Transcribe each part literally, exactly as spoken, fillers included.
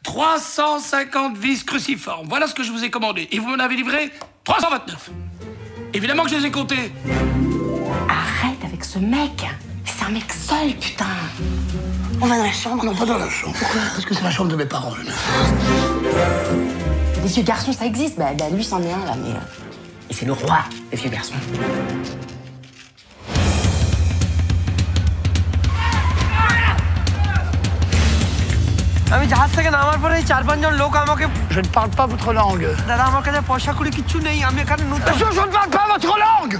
trois cent cinquante vis cruciformes. Voilà ce que je vous ai commandé. Et vous m'en avez livré trois cent vingt-neuf. Évidemment que je les ai comptés. Arrête avec ce mec. C'est un mec seul, putain. On va dans la chambre. Non, pas dans la chambre. Pourquoi? Parce que c'est la chambre de mes parents. Les vieux garçons, ça existe. Bah, bah lui, c'en est un, là, mais... Euh... Et c'est le roi, les vieux garçons. আমি জাহাজ থেকে নামার পরে চার পাঁচজন লোক আমাকে Je ne parle pas votre langue. দাদা আমার কাছে পয়সা কুড়ি কিচ্ছু নেই আমি এখানে নতুন Je, je ne parle pas votre langue.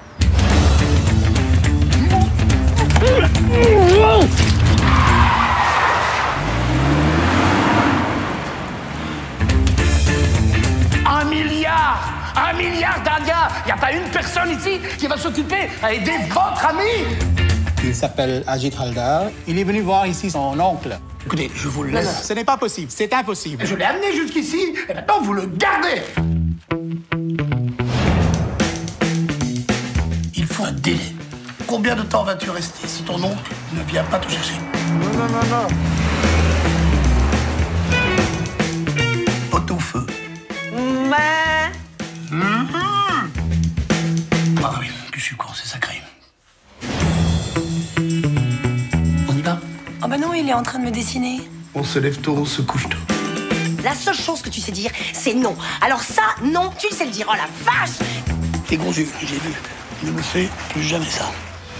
Un milliard. Un milliard d'Indiens. Il n'y a pas une personne ici qui va s'occuper à aider votre ami. Il s'appelle Ajit Haldar. Il est venu voir ici son oncle. Écoutez, je vous le laisse. Ce n'est pas possible, c'est impossible. Je l'ai amené jusqu'ici, et maintenant vous le gardez. Il faut un délai. Combien de temps vas-tu rester si ton oncle ne vient pas te chercher? Non, non, non, non. Pot au feu. Mais... Mmh. Ah oui, que je suis con, c'est sacré. On y va? Oh bah non, il est en train de me dessiner. On se lève tôt, on se couche tôt. La seule chose que tu sais dire, c'est non. Alors ça, non, tu le sais le dire. Oh la vache! Les gros yeux, j'ai vu. Ne me fais plus jamais ça.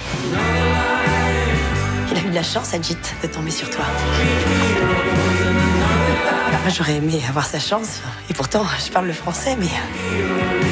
Il a eu de la chance, Ajit, de tomber sur toi. Moi, j'aurais aimé avoir sa chance. Et pourtant, je parle le français, mais...